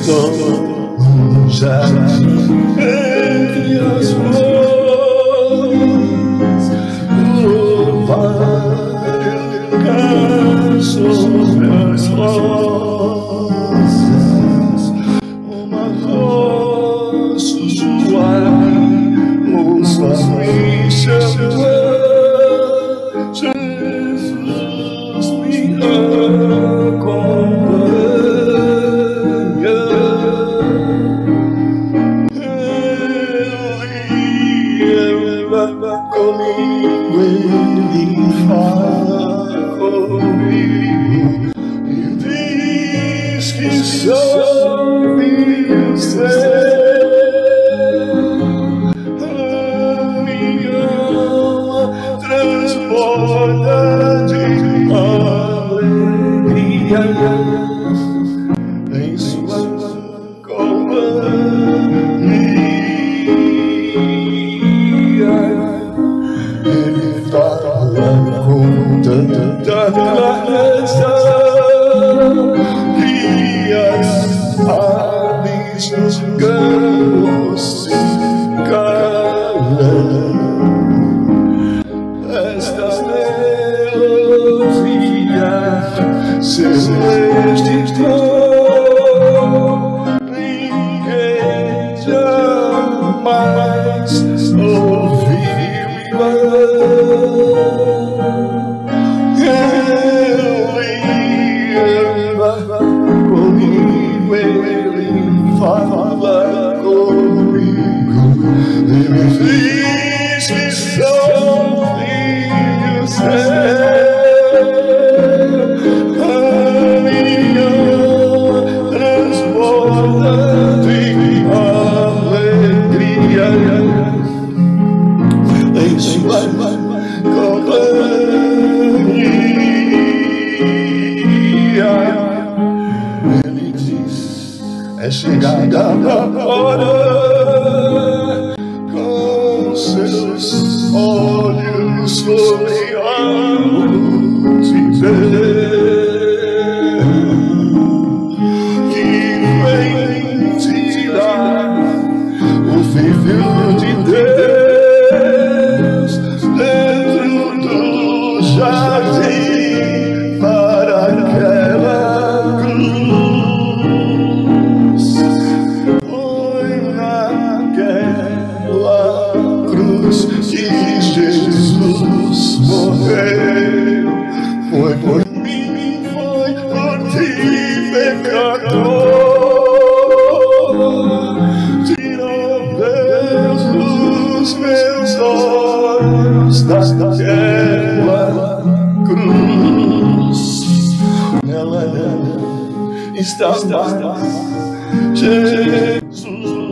estou no jardim entre as flores, louvar sobre as rosas, uma voz suave ouço a me chamar. Jesus me acompanha, Ele anda comigo, Ele fala comigo e diz que sou filho seu. Transborda de alegria em sua companhia. Ele fala com tanta clareza que as aves nos campos se calam. Esta melodia celeste ninguém jamais ouviu igual. Ele anda comigo, Ele fala comigo, Ele me diz que sou transborda de alegria em sua companhia. Ele diz: é chegada a hora, com seus olhos sobre a multidão que vem tirar o Filho de Deus dentro do jardim para aquela cruz. Foi naquela cruz que Jesus morreu. Foi por mim, foi por ti, pecador. Tirou Deus dos meus olhos daquela cruz. Nela está Jesus.